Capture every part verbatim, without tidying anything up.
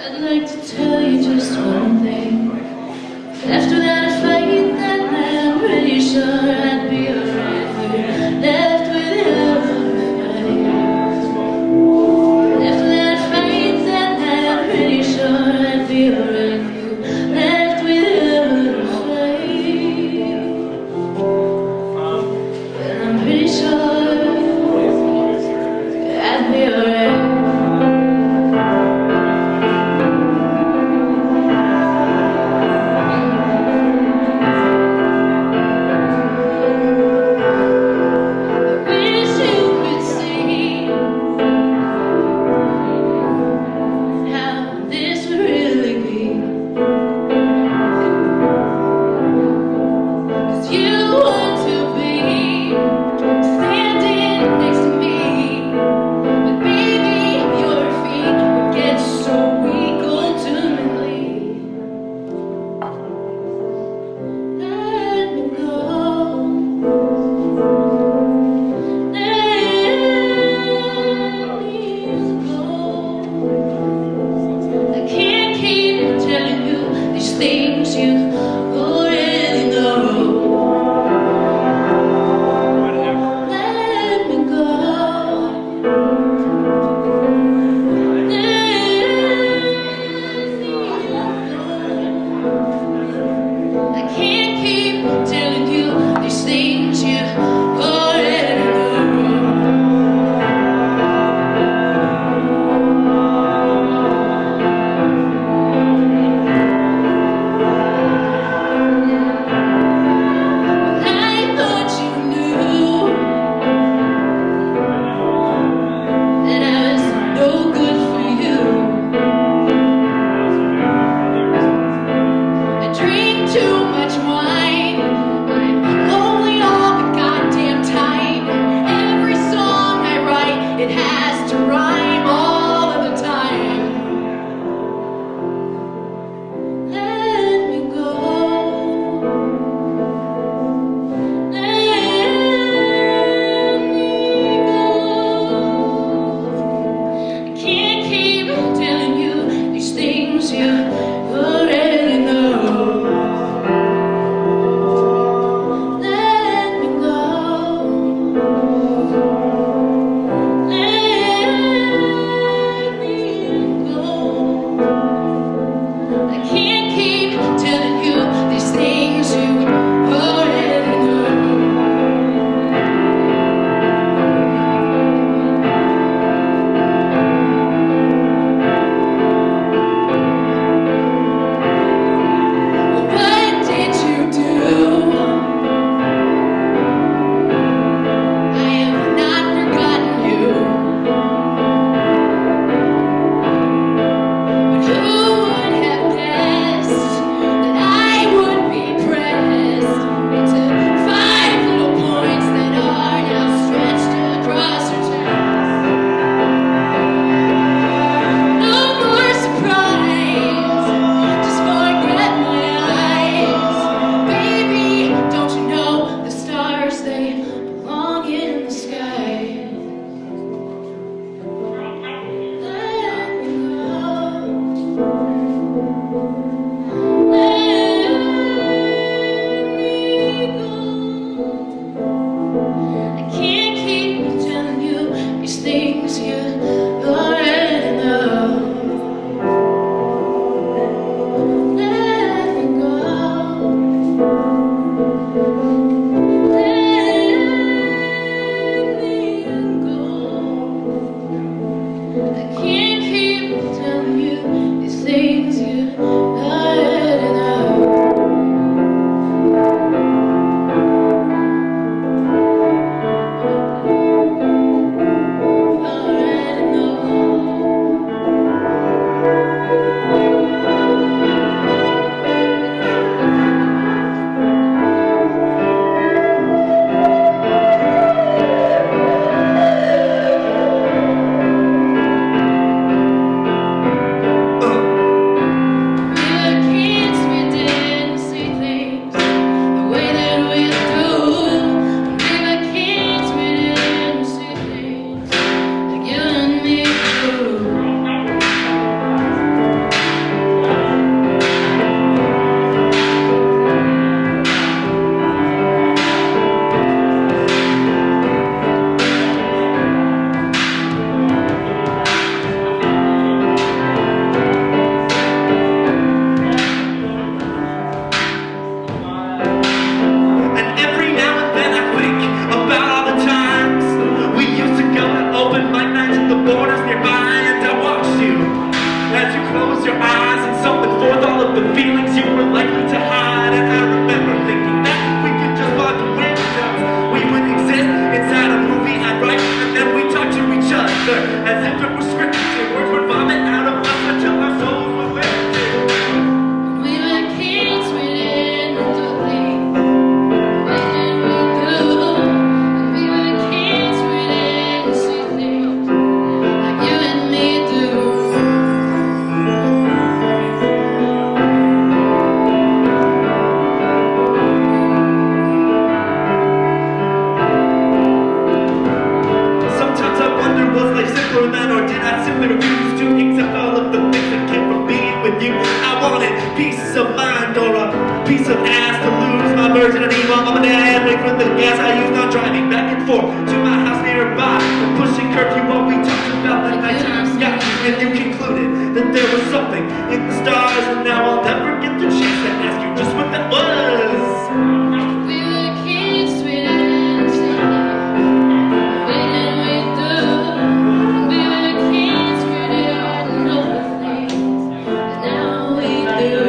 I'd like to tell you just one thing. After that fight, that I'm pretty sure I'd be alright with left without a fight. After that fight, that I'm pretty sure I'd be alright with left without a fight. And I'm pretty sure I'd be alright. Things you already know. Let me go. I can't keep telling you these things you already know. your eyes and something forth all of the feelings you were likely to hide. And I remember thinking that we could just block the windows, we would exist inside a movie I'd write, and then we talk to each other as if it was scripted. Words would vomit out of us until our souls were lifted. We were kids, we didn't do things. What did we do? When we were kids, we didn't see things like you and me do. Sometimes I wonder, was life simpler then, or did I simply refuse to accept all of the things that came from being with you? I wanted peace of mind or a piece of ass to lose my virginity while mom and dad wait for the gas I used on driving back and forth to my house nearby and pushing curfew while we talked about the nighttime sky. And you concluded that there was something in the stars, and now I'll never get the chance to ask you just what that was. We were kids, we didn't see things. What did we do? When we were kids, we didn't know the things that now we do.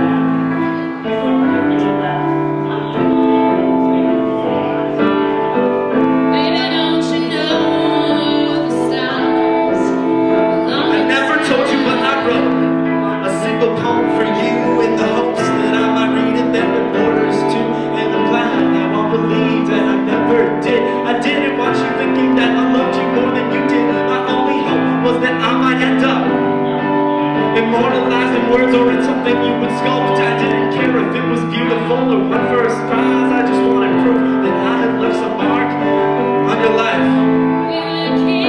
Baby, don't you know the stars? I never told you, but I wrote a single poem for you in the hopes that I might read it, then with borders too. And I'm glad now I'll believe that I never did. I didn't want you thinking that I loved you more than you did. My only hope was that I might end up immortalized in words or in something you would sculpt. I didn't care if it was beautiful or one first prize. I just wanted proof that I had left some mark on your life. We were kids.